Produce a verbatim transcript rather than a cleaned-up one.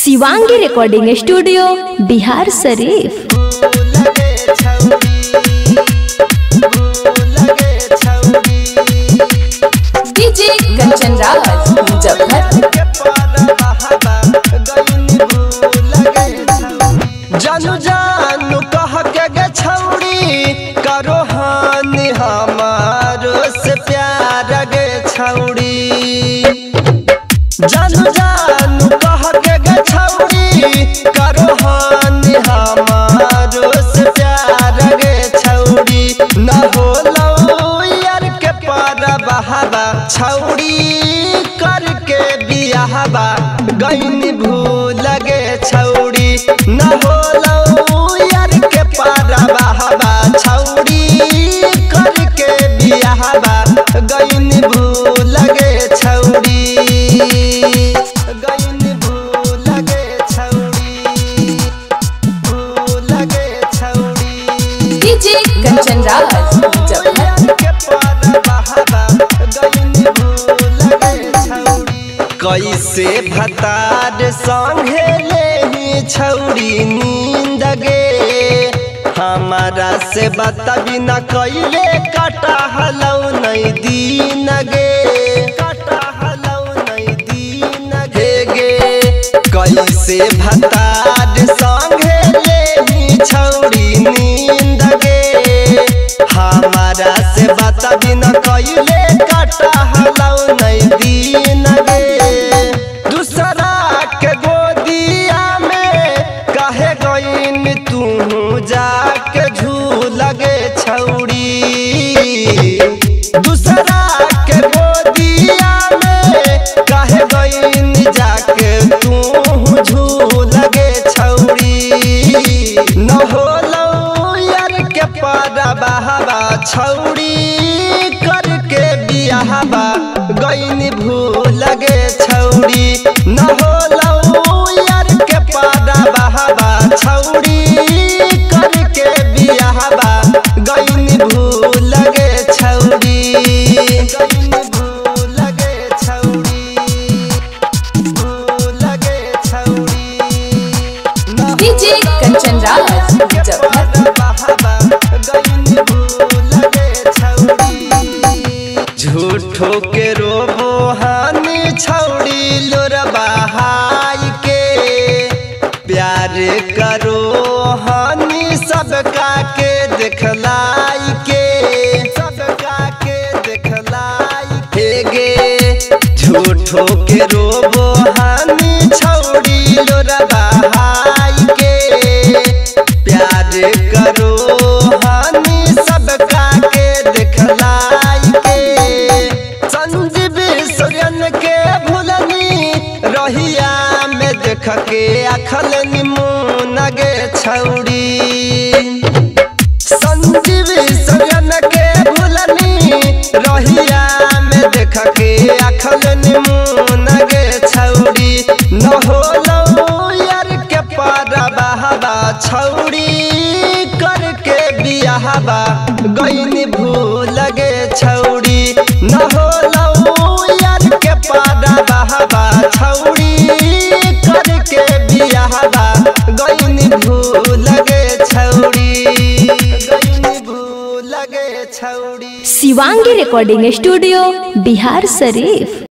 Shivangi recording studio Bihar Sharif. DJ Kanchan Raj Muzaffar. जानू जानू कह के गे छौड़ी करो हानि हमारो से प्यार गे छौड़ी। जानू जानू कह के गे छौड़ी करो हानि हमारो से प्यार गे छौड़ी। न होलो यार के पार बहावा छौड़ी करके बियाहवा गईनी भूल गे छौड़ी। न होलो यार के पार बहावा छौड़ी करके बियाहवा गईनी भूल गे छौड़ी। गईनी भूल गे छौड़ी भूल गे छौड़ी। डीजे कंचन राज मुजफ्फर। कैसे भतार संगे ले छौड़ी नींद गे हमारा से बतबी न कैले काटा हलौ नहीं दीन गे काटा हलौ नहीं दीन गे गे। कैसे भतार संगे ले छौड़ी नींद गे हमारा से बतबी न कैले काटा हलौ नहीं दीन गे। दूसरा के गोदिया में काहे गईन तू जाके झूल गे छौड़ी। दूसरा के गोदिया में काहे गईन जाके तू झूल गे छौड़ी। न होलो यार के पार बहावा छौड़ी करके बियाहवा गईनी भूल गे छौड़ी। न होलो यार के पार बहावा छौड़ी करके बियाहवा गईनी भूल गे छौड़ी। गईनी भूल गे छौड़ी भूल गे छौड़ी। डीजे कंचन राज मुजफ्फर। झूठो के रोबो हानि छौड़ी लोर बहाई के प्यार करो हानि सबका के देखलाई के सबका के देखलाई के गे। झूठो के रोबो हानि छौड़ी लोर बहाई के प्यार करो हानि सबका के देखलाई के। संजीव सूर्यन के भूलनी रहिया में देख के अखल निमुन गे छौड़ी। संजीव सूर्यन के भूलनी रहिया में देख के अखल निमुन गे छौड़ी। न होलो यार के पार बहावा छौड़ी करके बियाहवा गईनी भूल गे छौड़ी। न होलो यार के पार बहावा छौड़ी करके बियाहवा गईनी भूल गे छौड़ी। गईनी भूल गे छौड़ी। शिवांगी रिकॉर्डिंग स्टूडियो बिहार शरीफ।